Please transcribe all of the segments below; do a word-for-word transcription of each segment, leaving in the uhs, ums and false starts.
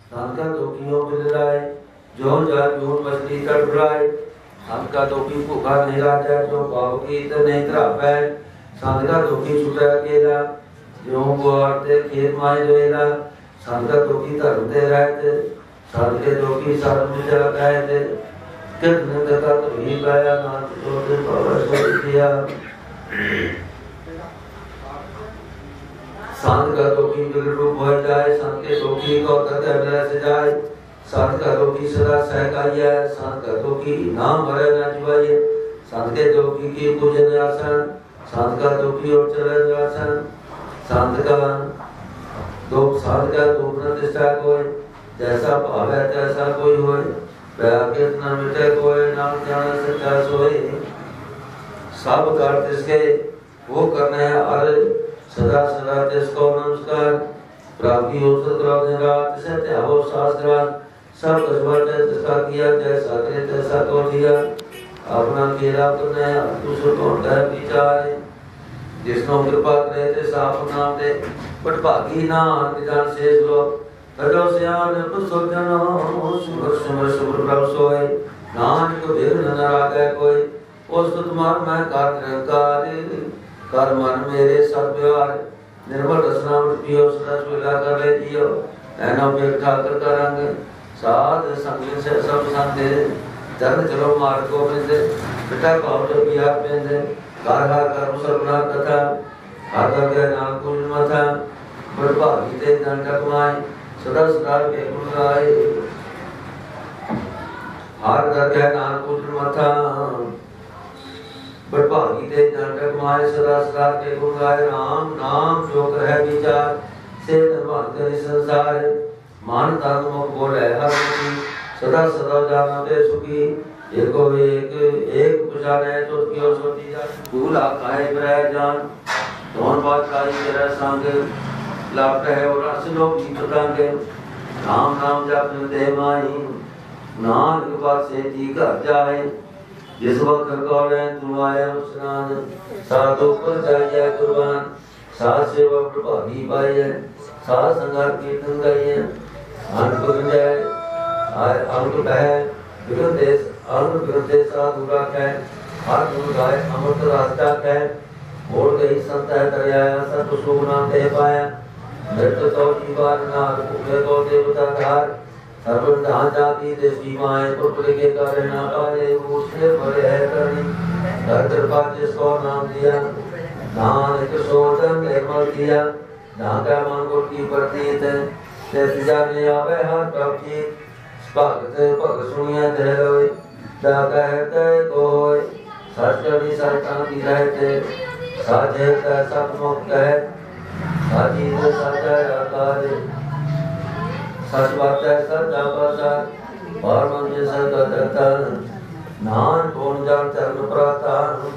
संत का दुखियों मिल लाए, जो जाए जो मछली तड़फड़ाए। संत का दुखी भूखा नहीं राजा, जो पाव की तो नहीं त्रापै। संत का दुखी छुटा अकेला, जो बुआरते खेत माए जोएला। संत का दुखी धर्म दे रहते, संत के दुखी सर्व मिल कहते। कितने तक भी गाया नाथ जो दिन पावर सोच किया। संत का दुखी बिगड़ रूप हो जाए, संत के दुखी को तक से जाए। संत का दुखी सदा सहकाइए, संत का दुखी नाम भरे न जुआइए। संत के दुखी की पूजन आसन, संत का दुखी और चरण आसन। संत का दुख संत का दुख न दिशा कोई, जैसा भाव है तैसा कोई होए। व्याकृत न मिटे कोई, नाम जान सच्चा सोए। सब कर तिसके वो करने हर, सदा सदा तिसको नमस्कार। प्राप्ति हो सतरा दिन रात, सत्य हो शास्त्रार्थ। सब कसबट तिसका किया, जैसा करे तैसा तो दिया। अपना केला करने दूसरों को डर विचारे। जिसको कृपा करे तिस आप नाम दे, बट भागी ना निदान शेष लोग। तजो सियान पुस्तक सुमर सुमर सुमर प्रभ सोए। नानक विघ्न न लागे कोई, उस तुम्हार मैं कर निरंकार। कर मन मेरे सब व्यवहार, निर्मल रसना पियो सदा सुला कर ले जियो। ऐनो बेग ठाकर का रंग, साध संग से सब संग। धर्म चलो मार्ग गोविंद, पिता भाव जो बिहार पेंद। घर हर कर्म सर्वना कथा, हर दर्गे नाम कुल मथा। बड़ भागी ते दंड कमाए, सदा सदा के गुण गाए। हर दर्गे नाम कुल मथा, बड़ भागी ते दंड कमाए। सदा सदा के गुण गाए। राम नाम जो करै विचार, से निर्वाण करे संसार। मान तन मुख बोले हर मुखी, सदा सदा जानते सुखी। एको एक एक पुजाने तो क्यों सोची जा। भूल आखाए ब्रह जान, दोन बात काई तेरा संग। लाभ है और असलो की तुरंग। नाम नाम जप दे माई, नानक पासे जी घर जाए। जिस वक्त कौले तू आया स्नान, साधु पर जाइए कुर्बान। साथ सेवा प्रभावी पाइए, साथ संगार कीर्तन गाइए। अंत गुरु जय अंत कहे विरुद्ध देश, अंत विरुद्ध देश साधु राखे। हर गुण गाय अमृत रास्ता कह, मोड़ गई संत है दरियाया। सत सुख नाम दे पाया, मृत तो जीवार नाथ भूखे को देवता धार। सर्वन धान जाति देश की माए, पुत्र के कार्य ना पाए। उसने बड़े है करनी, हर कृपा जिसको नाम दिया। नानक सोचन निर्मल किया, नागा मन गुर की प्रतीत। जैसे जाने आवे हर प्रभु, भगत भगत सुनिया दे रोए। जा कहते कोई, सच कभी सचता की रहते। साझे का सब मुक्त है, साजी से सचा आकार। सच बात है सचा प्रचार, और मन से सचा दत्ता। नान कौन जान चरण प्राता,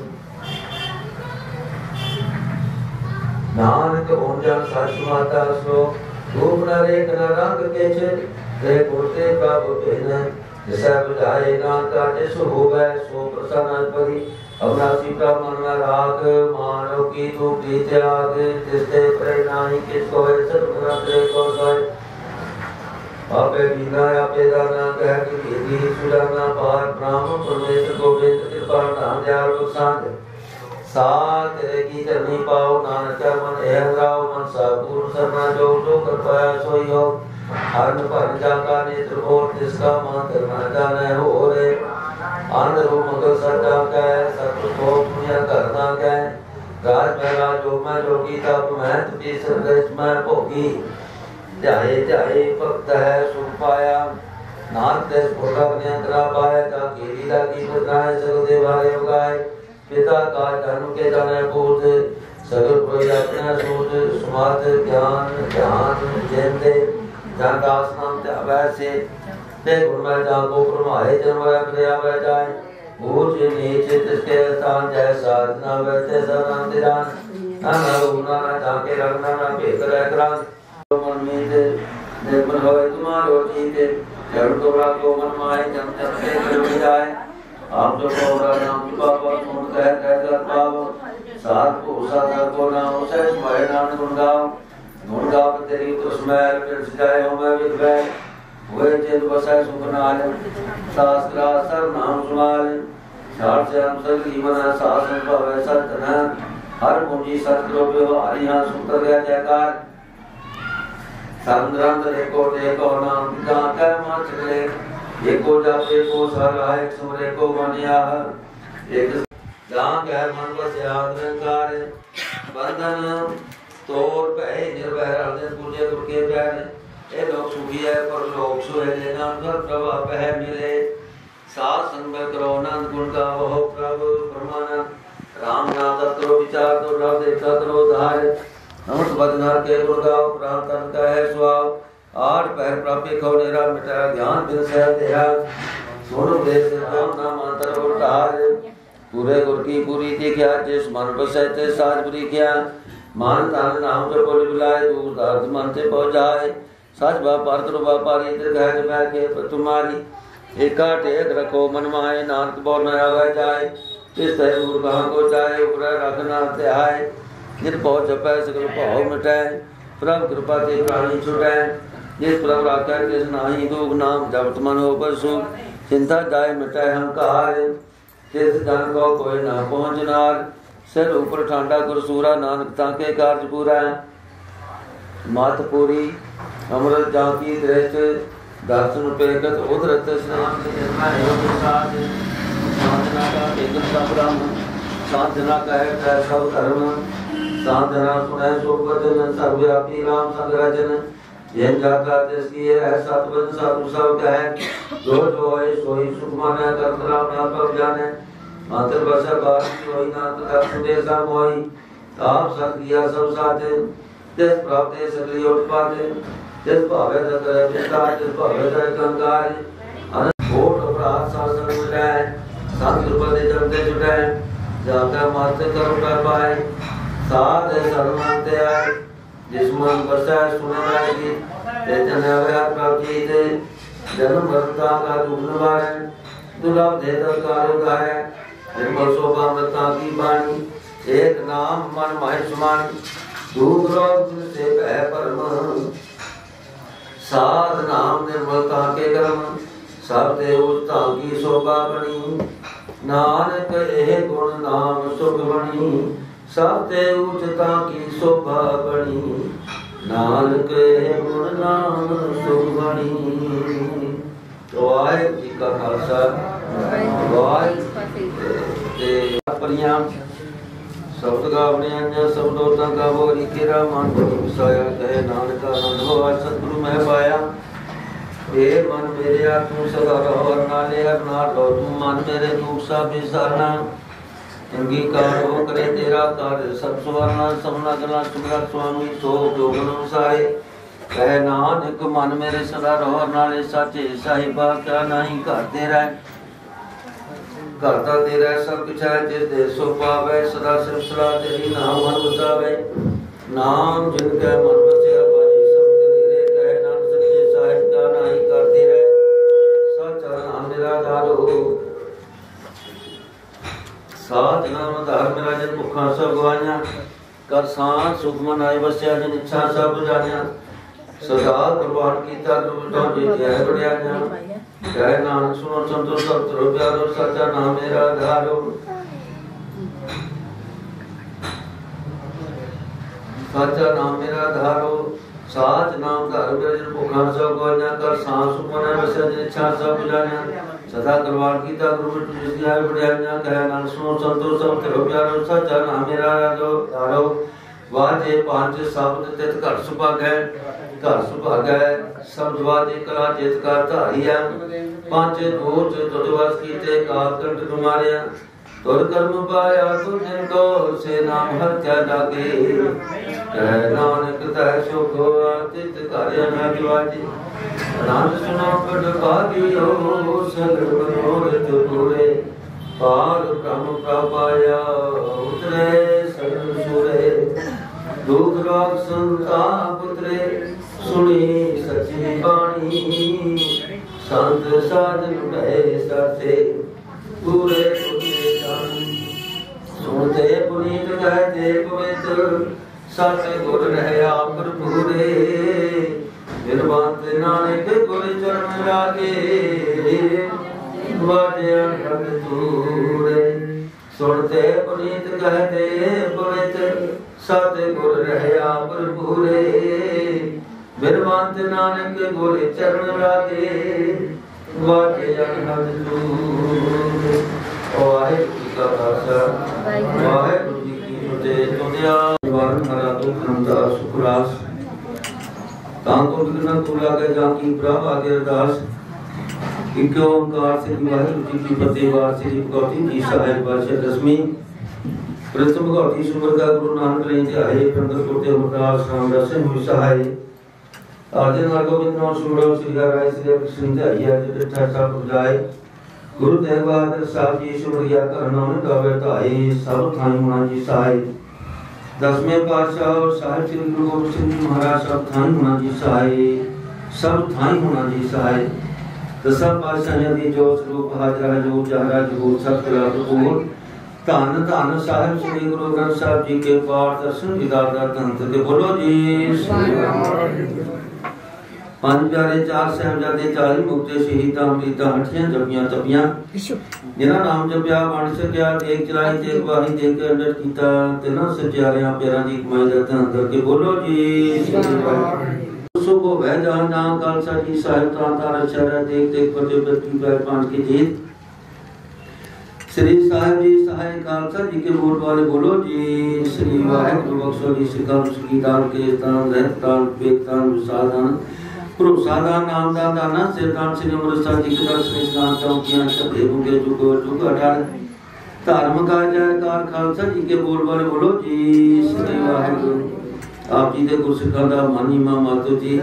नानक कौन जान सच माता श्लोक। रूप न रेख न रंग के छे, ते गुरते प्रभु भेन। जिसे बुझाए नानका जिसु होवे, सो प्रसन्न परी। अविनाशी का मन में राग, मानव की तू प्रीत त्याग। जिसते प्रेरणाई किसको है सर्वना तेरे को सोए। आपे बिना आपे दाना कह कि विधि सुलाना पार। ब्राह्मण परमेश्वर गोविंद कृपा धाम दयाल बख्शांद। साथ तेरे की चरनी पाओ, नानक मन एहन राव। मन सा पूर्ण सरना जो जो कर पाया सोई हो। अन्न पर जाका नेत्र और जिसका मान करना जाने हो रे। आनंद रूप मंगल सदा कह, सत्य को पुण्य करना कह। राज में राज योग में जोगी, तप में तुझी संदेश में भोगी। ध्याये ध्याये भक्त है सुख पाया, नानक देश भोगा नियंत्रण पाए। ताकि लीला की बदनाए सगल देवालय उगाए। पिता का धर्म के जाने पूत, सगल प्रयत्न सूत। सुमत ज्ञान ध्यान जैन दे, जन दास नाम त्यावै से। ते गुण में जागो प्रमाए, जन्म प्रया वह जाए। ऊंच नीच तिसके स्थान, जैसा न वैसे सनान दिरान। न न न जाके रखना न भेद रह ग्रान। मन में निर्मल होए तुम्हारो जीत, जड़ तो राखो मन माए। जम जम से कर जाए, आप जो कोरा नाम बाबा सुन कह कह कर पाओ। साथ को साधा को नाम से स्मरण नाम गुण गाओ। गुण गाओ तेरी तो स्मैल फिर जाए हो मैं विद्वै। वे चित बसै सुख नाल शास्त्रा सर नाम सुनाल शार से हम सब जीवन शासन भवै सतना हर पूंजी सतद्रव्य हरिया सुतर गया जयकार संग्रंथ एको एको नाम पिता कै माचले एको जप एको सराय सुमरे को मनिया एक दान कै मन बसया अहंकार बंधन तोड़ पै निर्भय हृदय पूजे गुरु के प्यारे ए लोग सुखी है पर लोग सुहेले नानक प्रभा पह मिले साथ संग में करो आनंद गुण का वह प्रभु परमानंद राम नाम तत्व विचार तो रब देखा करो धार नमस बदनार के गुण गाओ प्राण तन का है स्वाव आठ पैर प्राप्ति खो नेरा मिटा ज्ञान दिल से देहा सुन देश राम नाम अंतर उठार पूरे गुर की पूरी देखा जिस मन बसे ते साजपुरी किया मान तान नाम जो बोल बुलाए दूर दर्द मन से पहुंचाए सच व्यापार करो व्यापारी दीर्घ मैं के तुम्हारी एका टेक रखो मन माए नानक बोल न आवे जाए इस तरह दूर कहाँ को जाए ऊपर रखना त्याय जिन पहुँच जपै सकल भाव मिटाए प्रभु कृपा ते प्राणी छुटाए जिस प्रभु राख्या किस नाही दुख नाम जपत मन हो पर सुख चिंता जाय मिटाए हंकार जिस जन को कोई ना पहुँचनार सिर ऊपर ठांडा गुरसूरा नानक ताके कार्य पूरा मात पूरी अमृत जाकी दृष्ट दर्शन पेगत उदरत स्नान साधना का एक सब ब्रह्म साधना का है सब धर्म साधना सुने सो वचन सर्वव्यापी राम संग्रजन यह जाता जिसकी है सतवन साधु सब कहे जो जो है सोई सुख माने कर्म राम नाम पर जाने मात्र बसा बात सोई नाथ दर्शन देसा मोई ताप सक्रिया सब साथे जिस प्राप्त सकली उत्पादे जिस भावे करे विस्तार जिस भावे करे कंकार अनंत कोट अपराध शासन मिटाए संत कृपा जमते जुटाए जाता मात्र कर उठा पाए साध सर्वमंते आए जिस मन बसा सुना की तेजन अवया प्राप्ति दे जन्म मरता का दुख निवारे दुर्लभ दे कार्य गाय निर्मल शोभा मृता की वाणी एक नाम मन माहि सुमानी दुख रोग से भय परम साध नाम निर्मलता के कर्म सब देवता की शोभा बनी नानक एह गुण नाम सुख बनी सब देवता की शोभा बनी नानक एह गुण नाम सुख बनी। तो आए जी का खालसा परियां शब्द गावने अन्य शब्दों का वो लिखेरा मन को विसाया कहे नानक आनंद हो आज सतगुरु में पाया हे मन मेरे आ तू सदा रहो और नाले हर ना लो तू मन मेरे दुख सा बिसारना अंगीकार हो करे तेरा कार्य सब सुवर्ण समना गला सुमरा स्वामी सो जोगन अनुसारे कहे नानक मन मेरे सदा रहो और नाले साचे साहिबा क्या नहीं करते रहे करता तेरा सब कुछ है जिस देश सो पावे सदा सिलसिला तेरी नाम मन बसावे नाम जिनके मन बसिया बाजी सब तेरे कहे नाम सच्चे साहिब का नहीं करते रहे सच नाम मेरा धारो साथ नाम धार मेरा जन भुखा सब गवाइया कर सांस सुख मन आए बसिया जन इच्छा सब बुझाइया सदा कुर्बान कीता गुरु जी जय बढ़िया जय नानक सुनो संतो सब त्रो प्यारो सच्चा नाम मेरा धारो सच्चा नाम मेरा धारो साच नाम धारो मेरा जन भुखा सब गवाइया कर सांस सुख मन आए बसिया जन इच्छा सब बुझाइया सदा कुर्बान कीता गुरु जी जय बढ़िया जय नानक सुनो संतो सब त्रो प्यारो सच्चा नाम मेरा धारो वाजे पांच शब्द तित घर सुभागै घर सुभागै शब्द वाजे कला जित का धारिया पांच दूत तुझवस कीते काल कंठ मारिया तुर कर्म पाया तुझ जिनको से नाम हत्या लागे कह नानक तह सुख तित कार्य न विवाजी नाम सुनो पढ़ भागियो सगल मनोरथ पूरे पार ब्रह्म पाया उतरे सगल सुरे दुख रोग संताप उतरे सुनी सच्ची बाणी संत साधन भय साथे पूरे पूरे जानी सुनते पुनीत कहते पवित्र सत गुर रहे आप पूरे बिरबांत नानक गुर चरण लागे वाजे अनहद दूरे सुनते पुनीत कहते पुनित सत गुर रहया भरपूरे बिरबांत नानक गुर चरण लागे वाजे अनहद दूरे। वाहिगुरू जी का खालसा वाहिगुरू जी की फतेह। तुझिया वारन हरा तो खंदा सुखरास तांको बिगना तुला के जाकी प्रभ आगे अरदास इक ओंकार से वाहिगुरू जी की फतेह। वार श्री भगवती जी साहिब वर्ष दसवीं प्रथम भगवती सुमर का गुरु नानक लें ध्याये पंडित कोटे अमरदास रामदास हुई सहाय आदि नारगोविंद नाम सुमरो श्री राय श्री कृष्ण ध्याये जिठा सब जाय गुरु तेग बहादुर साहब जी सुमरिया करना में गावे ताई सब थाई होना जी सहाय दसवें पातशाह और साहिब श्री गुरु गोबिंद सिंह जी महाराज सब थाई होना जी सहाय सब थाई होना जी सहाय दसा पातशाह दी जो स्वरूप हाजरा जो जहरा जो सब कला प्रभु धन धन साहिब श्री गुरु ग्रंथ साहिब जी के पाठ दर्शन विदाता तंत्र के बोलो जी। पांच प्यारे चार साहिबजादे चाली मुक्ते शहीदां अमृता हठियां जपियां तपियां जिन्हां नाम जपिया वंड सकिया देख चलाई ते गवाही दे के अंडर कीता तिन्हां सच्चारियां प्यारां दी कमाई दा धन करके बोलो जी। सो को वह जान ना खालसा जी साहिब तां तारा शहरा देख देख पते पति पर पांच की जीत श्री साहिब जी सहाय खालसा जी के वोट वाले बोलो जी। श्री वाहिगुरू बख्शो जी सिखां सुखी दान के दान रहत दान पेट दान विसादान भरोसादान नामदान दाना सिरदान श्री अमृतसर जी के दर्शन स्नान चौकियां शब्दे भूगे जुगो जुग अठार धर्म का जयकार खालसा जी के बोल वाले बोलो जी। श्री वाहिगुरू आप जी दे गुर सिखां दा मानी मां मातो जी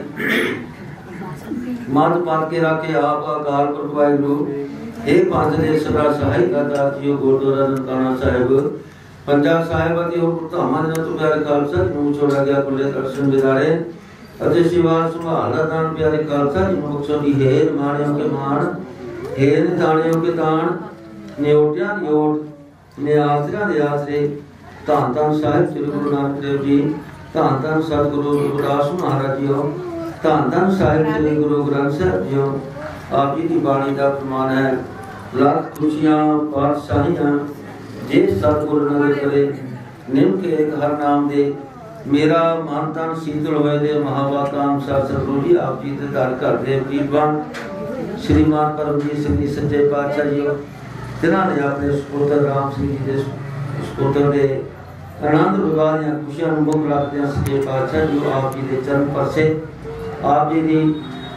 मत पात के राखे आप अकाल पुरख वाहिगुरू हे पंज दे सदा सहाय दाता जीओ गुरुद्वारा ननकाना साहिब पंजा साहिब अति और धामां दे तो प्यारे खालसा जी नूं छोड़ा गया कुले दर्शन विदारे अते शिवा संभाल दान प्यारे खालसा जी मुक्सों दी हेर माणियों के मान हेर दानियों के दान न्योटियां न्योट ने आसरा दे आसरे धन धन साहिब श्री गुरु नानक देव जी धन धन सतगुरु रविदास महाराज जी धन धन साहिब श्री गुरु ग्रंथ साहिब जी आप जी की बाणी का प्रमाण है लाख खुशियां पातशाहियां जे सतगुरु नगर करे निम के एक हर नाम दे मेरा मन तन शीतल होए दे महावाकाम सतगुरु जी आप जी दे दर घर दे पीरवान श्रीमान परमजीत सिंह जी सच्चे पातशाह जी जिन्हां ने अपने सुपुत्र राम सिंह जी दे सुपुत्र दे आनंद विवाह दी खुशियां ਨੂੰ ਮੁੱਖ ਰੱਖਦੇ सच्चे पातशाह जी आप जी दे चरण परसे आप जी दी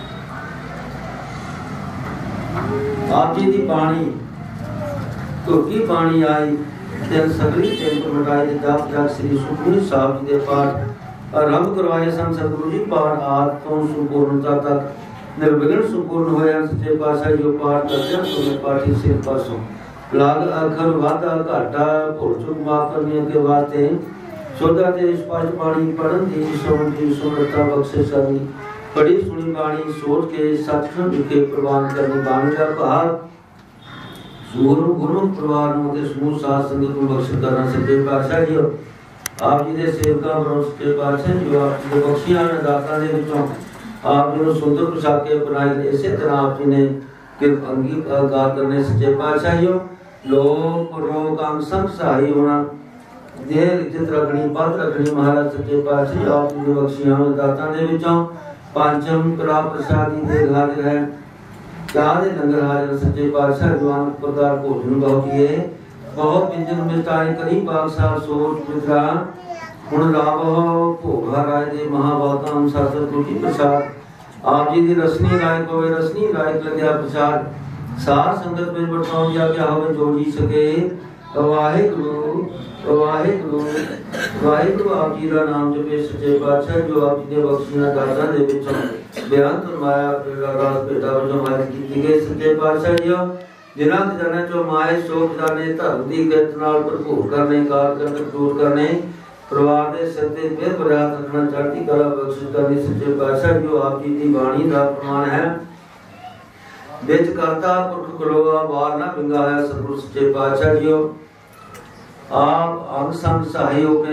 आप जी दी बाणी धुकी बाणी आई तेन सगली चैंत मिटाई दे जप जप श्री सुखमनी साहब जी दे पाठ आरंभ करवाए सन सतगुरु जी पाठ आद तो संपूर्णता तक निर्विघ्न संपूर्ण होया सच्चे पातशाह जी पाठ करते सुने पाठी सिर परसों लाग अखर वादा घाटा भुल चुक माफ करने के वास्ते शोधा ते स्पष्ट बाणी पढ़न दी सुन दी सुमरता बख्शे सदी बड़ी सुनी बाणी सोच के सचखंड के प्रवान करने बाणी का भाग गुरु गुरु परिवार नु दे समूह साथ संगत नु बख्श करना सच्चे पातशाह जी आप जी दे सेवका बनो सच्चे पातशाह जी आप जी बख्शियां ने दाता दे विचों आप जी नु सुंदर पोशाके बनाई दे इसे तरह आप जी ने कृपा अंगीकार करने सच्चे पातशाह जी लोक रोग अंग संग सहाय होना देह इज्जत रखनी पद रखनी महाराज सच्चे पातशाह आप जी बख्शियां ने दाता दे विचों पंचम कला प्रसादी दे हाजिर है चार लंगर हाजिर सच्चे पातशाह जवान प्रकार भोजन बहुत किए बहुत व्यंजन मिष्टान करी बादशाह सोच मित्रा हुण लाभ भोगा राय दे महावाकाम सतगुरु जी प्रसाद आप जी दी रसनी राय कोवे रसनी राय लगया प्रसाद सार संगत में बरसाओ या क्या होवे जो जी सके वाहिगुरु वाहिगुरु वाहिगुरु आप जी दा नाम जपे सच्चे पातशाह जो आप जी दे बख्शियां दाता दे विचों बयान फरमाया राज बेटा जो माय की गए सच्चे पातशाह जी जिन्हां दे जने जो माय शोक जाने धर्म दी गत नाल भरपूर करने कार करके दूर करने परिवार दे सिर ते फिर बरात रखना चढ़ती कला बख्शिश करनी सच्चे पातशाह जो आप जी दी बाणी दा प्रमाण है विच करता पुरख कलोआ बार ना बिंगा है सतगुरु सच्चे पातशाह जी आप अंग संग सहाय हो के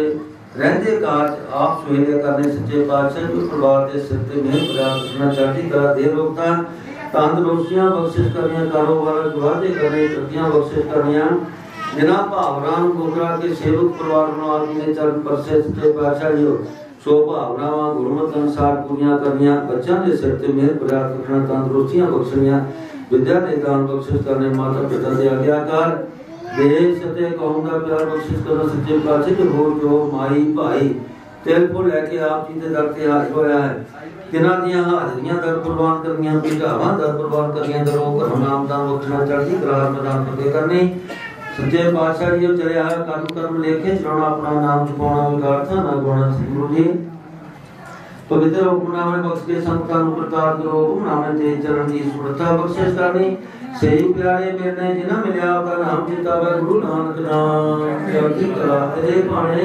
रहंदे काज आप सुहेले करने सच्चे पातशाह जो परिवार के सिर ते मेहर प्रदान करना चाहती करा दे रोकता तंदुरुस्तियां बख्शिश करनियां कारोबार दुआदे करने तरक्कियां बख्शिश करनियां जिना भावनान गोगरा के सेवक परिवार नु आदमी चरण परसे सच्चे पातशाह जो सो भावनावां गुरमत अनुसार पूरियां करनियां बच्चों के सिर ते मेहर प्रदान करना तंदुरुस्तियां बख्शनियां विद्या के दान बख्शिश करने माता पिता दे आज्ञाकार देश ते कौम का प्यार बख्शिश करना सच्चे पातशाह जो हो जो माई भाई तेल को लेके आप जी दे दर ते हाजिर होया है तिना दियां हाजरियां दर कुर्बान करनियां भिगावां दर कुर्बान करनियां दर ओ नाम दान बख्शना चढ़दी कला प्रदान करके करनी सच्चे पातशाह जी चले आया कर्म कर्म लेके चलाना अपना नाम छुपाना विगाड़ता ना गुणा गुरु जी पवित्र हुक्मनामे बख्श के संतान प्रताप करो हुक्मनामे ते चरण दी सुरता बख्शिश करनी सही प्यारे मेरे जिन्ना मिलिया का नाम चितावे गुरु नानक नाम चढ़दी कला तेरे भाणे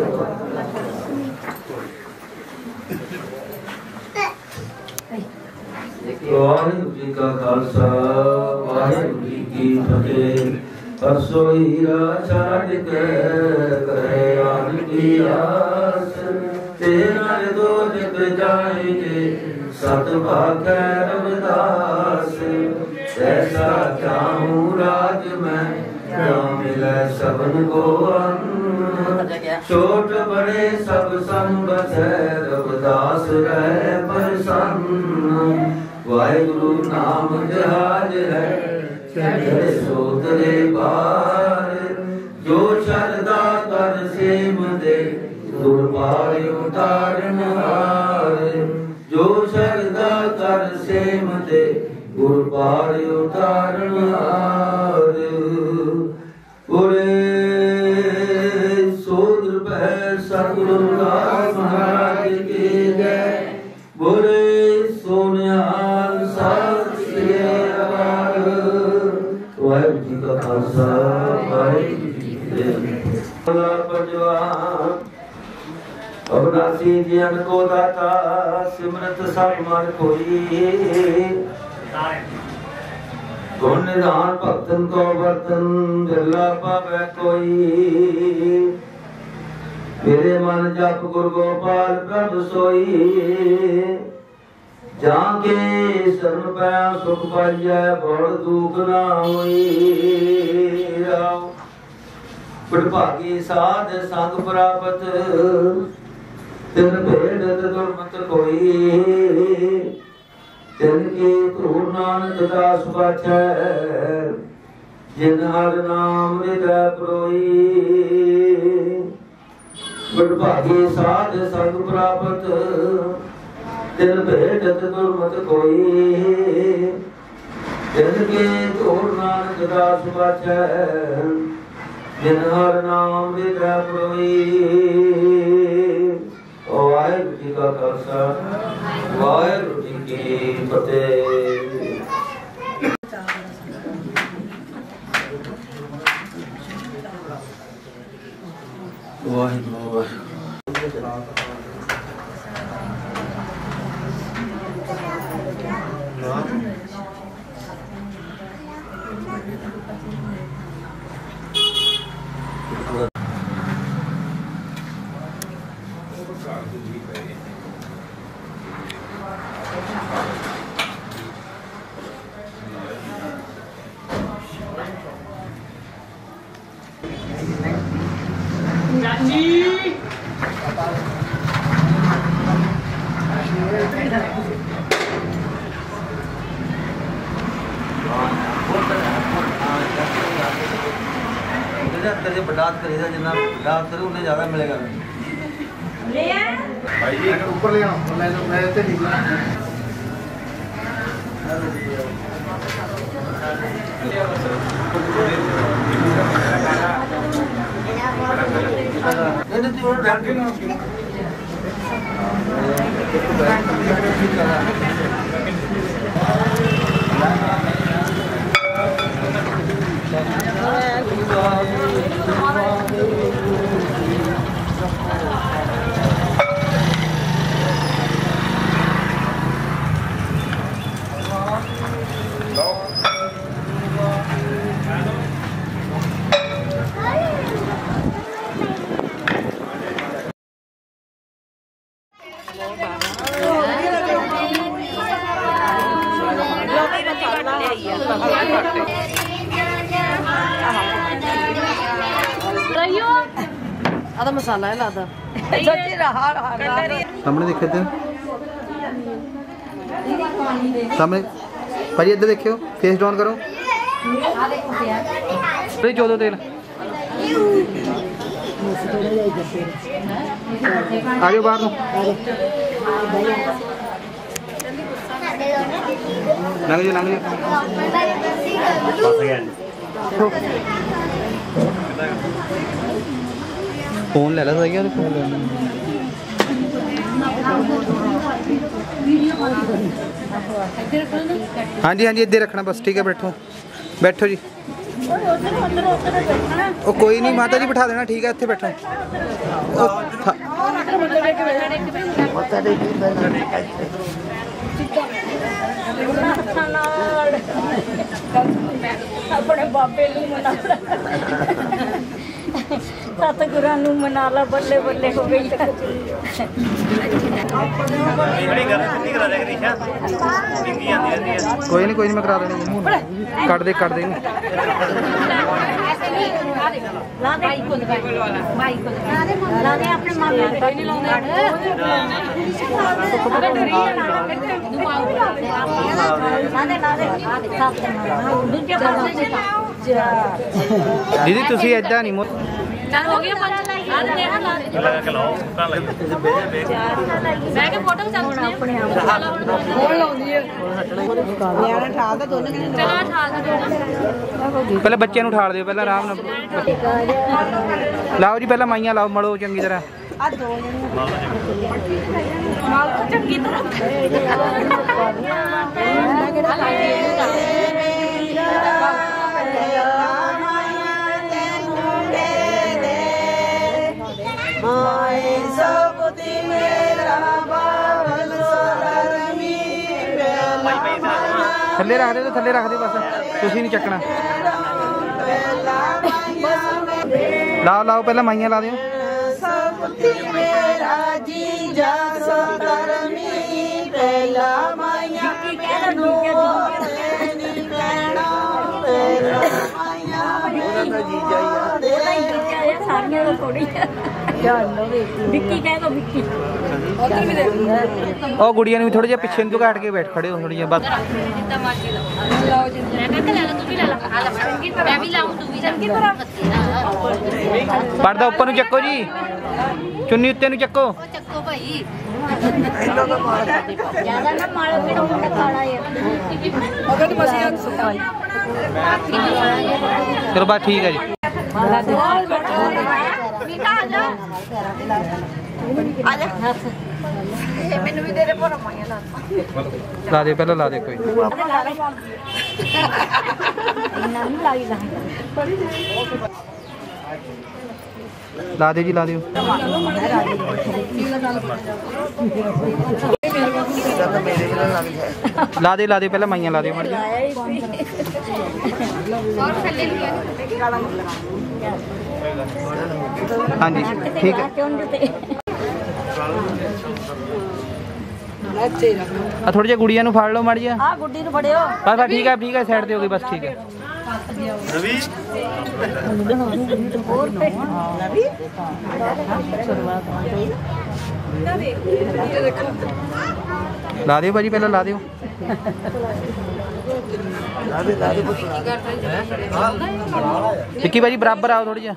वाहिगुरु जी का खालसा वाहिगुरु जी की फतेह परसों हीरा छाड़ के करे आन की आस तेरा दो जग जाएंगे सत भाग रविदास ऐसा चाहूं राज में क्या मिले सबन को छोट बड़े सब संगत है रविदास रहे प्रसन्न वाहिगुरु नाम जहाज है चढ़े सोतरे बार जो शरदा कर सेम दे दुर्बार उतारन हार जो शरदा कर सेम दे गुरबार उतारन हार उरे सोदर पह सतगुरु रविदास महाराज की जय बोले सोनिहाल साथ श्री अकाल वाहिगुरु जी का खालसा वाहिगुरु जी की जय परजवान अविनाशी जियन को दाता सिमरत सब मन कोई गुण निधान भक्तन को वर्तन बिरला पावे कोई मेरे मन जप गुरु गोपाल प्रभु सोई जाके शरण पै सुख पाइयै बड़ दुख ना होई बड़भागी साध संग प्राप्त तिन भेद दुर्मत कोई तिन के धूर नानक दास बाछै जिन हर नाम हृदय परोई बड़भागी साध संग प्राप्त तिन भेद दुर्मत कोई तिन के धूर नानक दास बाछै जिन हर नाम हृदय परोई वाहिगुरु जी का खालसा वाहिगुरु जी की फतेह। वाहिगुरु बर्दाश्त करेगा जितना बर्दाश्त करे उन्हें ज्यादा मिलेगा भाई ऊपर ले आओ मैं तो मैं तो नहीं ਆਦਾ ਮਸਾਲਾ ਹੈ ਲੱਗਦਾ ਸਾਹਮਣੇ ਦੇਖੇ ਤੇ ਸਾਹਮਣੇ ਭਾਜੀ ਇੱਧਰ ਦੇਖਿਓ ਫੇਸ ਡਾਊਨ ਕਰੋ ਤੇ ਚੋਦੋ ਤੇਲ ਆ ਜਾਓ ਬਾਹਰ ਨੂੰ ਲੰਘ ਜਾਓ ਲੰਘ ਜਾਓ फोन ले ला था क्या फोन ले हाँ जी हाँ जी इधर रखना बस ठीक है बैठो बैठो जी ओ कोई नहीं माता जी बिठा देना ठीक है इत्थे बैठो अपने बाबे सतगुरां नूं मना ला बल्ले बल्ले हो गई कोई नहीं कोई नहीं मैं करा देनी कट दे कट दे ला दे भाई को ला दे अपने मामे कोई नहीं लाਉਂਦੇ अबे डरी ना ला दे ला दे साफ दूसरे पासे दीदी तुसी ऐदा नहीं चल हो गया पांच आ दे ला लगा के लाओ का लग मैं के फोटो खिचाऊंगा अपने आप कौन लाउंदी है नियारा ठा दा दोनों चला ठा दा पहले बच्चे नु ठाल दियो पहले आराम नाल लाओ जी पहले माइयां लाओ मलो चंगी तरह आ दो माल तो चंगी तरह थल्ले रख दे तो थल्ले रख दे बस तुसी नहीं चकना लाओ लाओ पहले माइयां ला दियो ओ गुड़िया ने भी थोड़ा जिहा पिछे तो काट के बैठ खड़े हो थोड़ी जिहा बस पर्दा ऊपर नु चक्को जी चुन्नी उत्ते नु चक्को चक्को भाई ज्यादा ना मारो फिर मुंडा काला है अगर तो बस यार चलो बात ठीक है जी मैनू भी दे दे पर माया ला ला दे पहले ला दे कोई ला दे जी ला दियो ला दे ला दे पहले माइयां ला दियो मर हाँ जी ठीक है थोड़ी जी गुड़िया नु फाड़ लो माड़ी जी हां गुड्डी नु फड़ियो बस बस ठीक है ठीक है साइड पे हो गई बस ठीक है रवि ला दियो भाजी पहले ला दियो विक्की भाजी बराबर आओ थोड़ी जी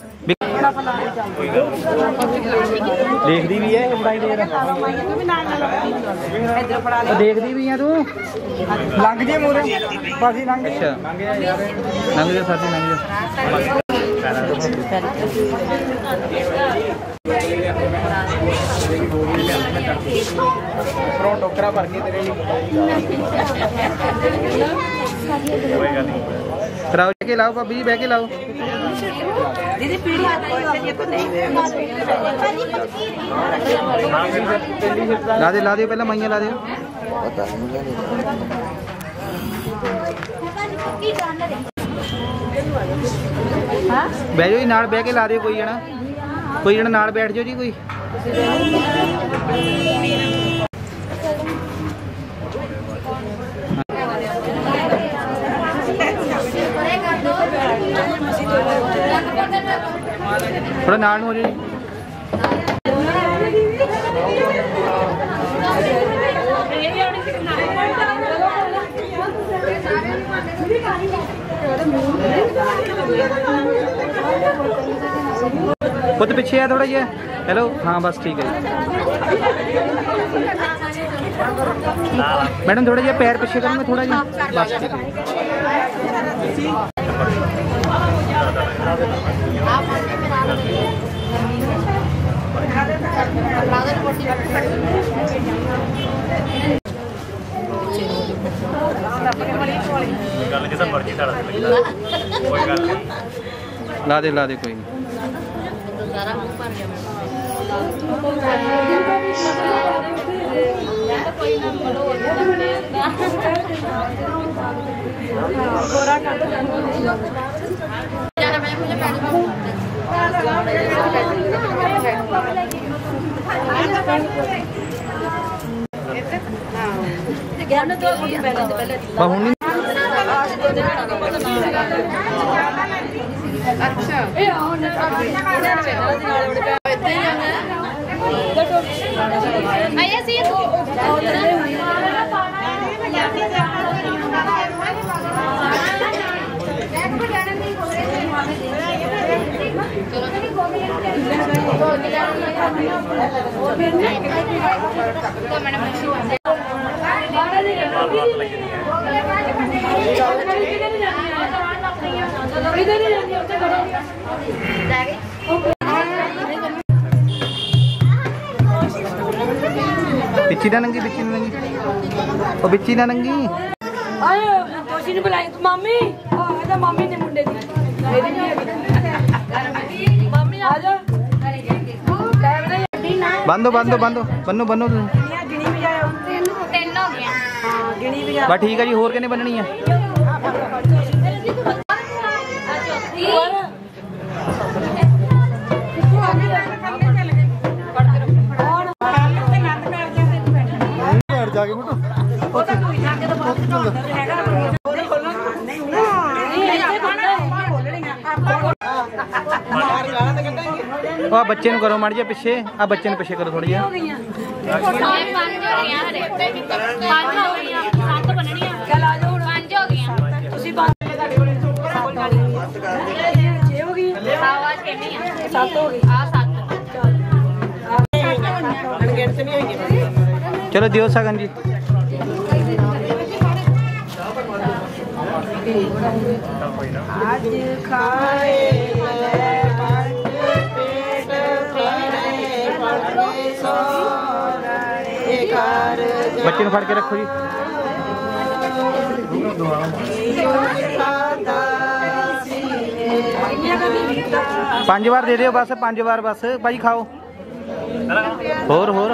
देखदी भी है बड़ाई देर देखदी भी है तू लंघ जे मोरे पासी लंघ अच्छा लंघ जा साथी लंघ जा टोकरा भर के तेरे लिए कराओ के लाओ भाभी जी बह के लाओ दीदी पीढ़ी ला दे ला दे पहले माइयां ला दे बह जाओ जी नाल बह के ला दे कोई जना कोई जना नाल बैठ जाओ जी कोई थोड़ा नाल हो जाए। खुद पीछे है थोड़ा ये। हेलो हाँ बस ठीक है मैडम, थोड़ा ये पैर पीछे करूँगा थोड़ा जी, बस ठीक है। ला दे ला दे कोई नहीं। अच्छा बिच्ची ना नंगी, बिच्ची ना नंगी, ओ बिच्ची ना नंगी। आयो दोषी ने बुलाई मामी, हां ਇਹਦਾ ਮਾਮੀ ਨੇ ਮੁੰਡੇ ਦੀ ਮੇਰੀ ਨਹੀਂ ਹੈਗੀ ਮਾਮੀ ਆ ਜਾ बांधो बांधो बांधो बन्नो बन्नो तुम गिनी भी जाओ तीन हो गया हां गिनी भी जा बस ठीक है जी। होर किन्ने बननी है? जाके बेटा ਉਹ ਤਾਂ ਕੋਈ ਜਾ ਕੇ ਤਾਂ ਬਹੁਤ ਡਾਕਟਰ ਹੈਗਾ ਉਹਦੇ ਖੋਲਣਾ ਨਹੀਂ ਨਹੀਂ ਇੱਥੇ ਖੋਲਣੀਆਂ ਮਾਰ ਗਾਲਾਂ ਤੇ ਕੱਢਾਂਗੇ। ਆ ਬੱਚੇ ਨੂੰ ਕਰੋ ਮਾੜੀ ਜਿਹਾ ਪਿੱਛੇ, ਆ ਬੱਚੇ ਨੂੰ ਪਿੱਛੇ ਕਰੋ ਥੋੜੀ ਜਿਹਾ। ਪੰਜ ਹੋ ਗਈਆਂ ਹਰੇ ਪੰਜ ਹੋ ਗਈਆਂ ਸੱਤ ਬਣਨੀਆਂ ਚੱਲ ਆ ਜਾਓ ਹੁਣ ਪੰਜ ਹੋ ਗਈਆਂ ਤੁਸੀਂ ਪੰਜ ਤੁਹਾਡੇ ਕੋਲ ਛੇ ਹੋ ਗਈ ਆਵਾਜ਼ ਕਿੰਨੀ ਆ ਸੱਤ ਹੋ ਗਈ ਆ ਸੱਤ ਅਣਗਿਣਤ ਤੇ ਨਹੀਂ ਹੋਈ। चलो दियो सगन जी। आज खाए बच्चे को फड़ के रखो जी। पांच बार दे दियो बस, पांच बार बस भाई खाओ। होर होर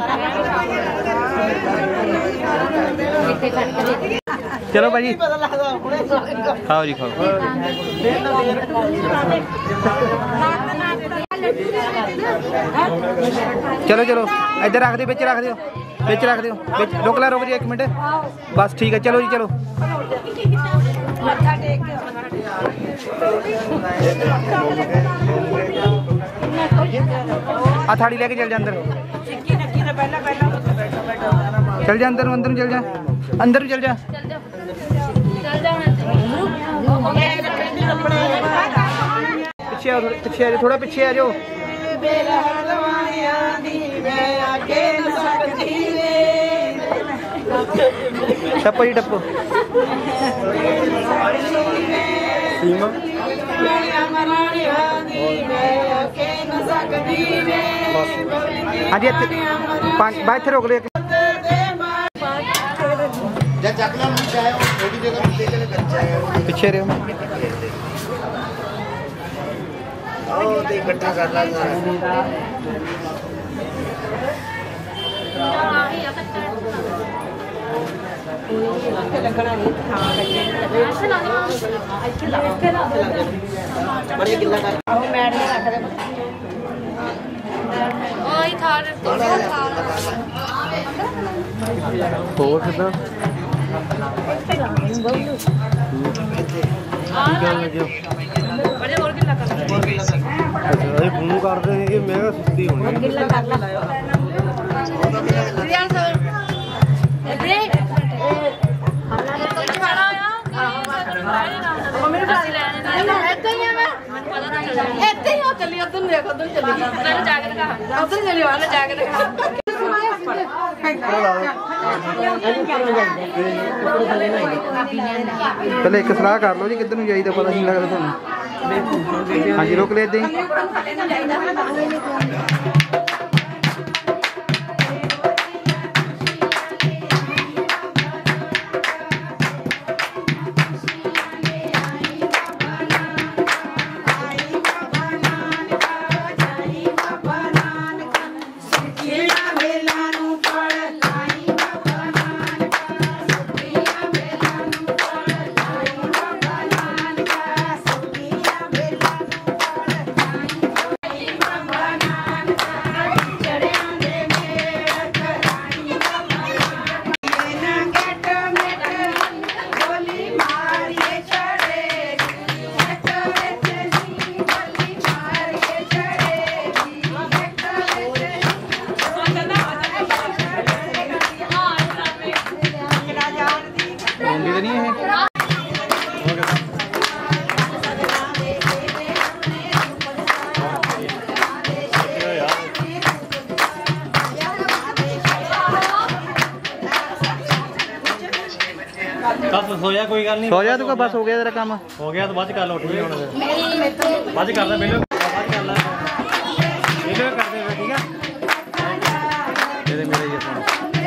चलो भाई खाओ जी खाओ। चलो चलो इधर रख दियो, बिच रख दियो, बिच रख दियो, बिच रोक ला, रोक जी एक मिनट बस ठीक है। चलो जी चलो आ थाड़ी लेके चल जा अंदर, चल जा अंदर, अंदर चल जा, अंदर चल जा। पीछे आओ, पीछे आ जाओ, थोड़ा पीछे आ जाओ। टप्पो जी टप्पो। हाँ जी पाँच बाइक थे रोक लिया। पीछे रहो इकट्ठा कर रहा बड़े गिल्ला कर मैड में रख दे ओए थार और कितना बड़े और गिल्ला कर अरे फोन करते हैं कि मैं सुस्ती होनी पहले एक सलाह कर लो जी किधर नूं जाईदा पता नहीं लगदा तुहानूं। हाँ जी रोक ले इदां ही। सोया कोई गल नहीं सो जा तू का बस हो गया तेरा काम हो गया तो बाद कर लो ठीक है बाद कर ले पहले बाद कर ले वीडियो कर दे ठीक है मेरे मेरे ये फोन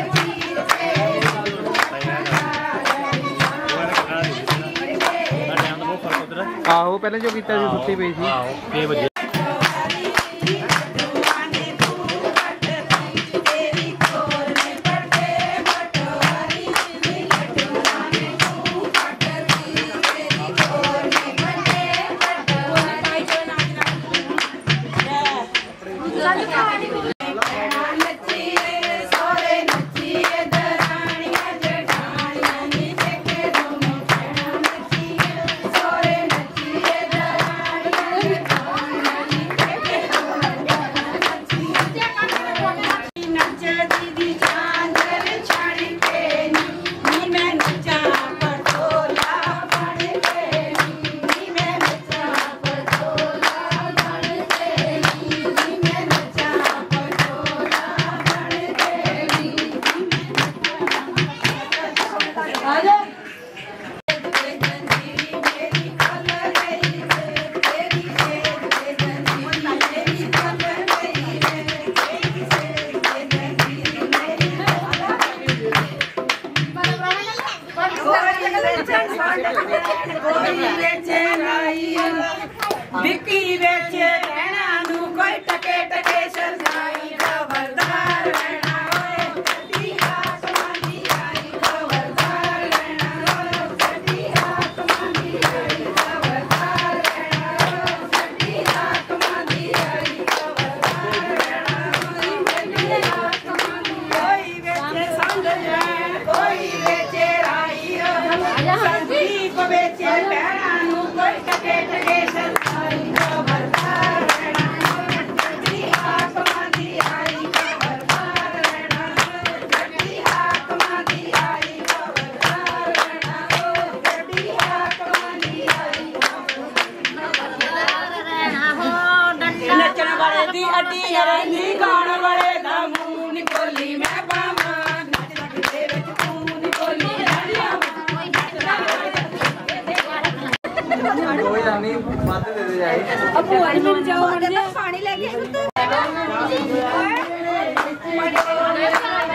आहो पहले जो कीता सी सुत्ती पई सी आहो छह बजे बिकी बेचे रहना नू कोई टके टके सरसाई खबरदार रहना ओए सटी आसमानी आई खबरदार रहना ओए सटी आसमानी आई खबरदार रहना ओए सटी आसमानी आई खबरदार रहना ओए सटी आसमानी कोई बेचे संग जान कोई बेचे राई संदीप बेचे रहना नू कोई टके टके सरसाई खबरदार रहना सटी आसमानी आई खबरदार रहना सटी आसमानी आई खबरदार रहना सटी आसमानी आई नचण वाले दी अड्डी रहंदी गाण वाले दा मूंह नी बोली मैं बामा नच नच दे विच तू नी बोली लड़िया कोई नहीं बात दे दे जाए अब पानी मिल जाओ पानी लेके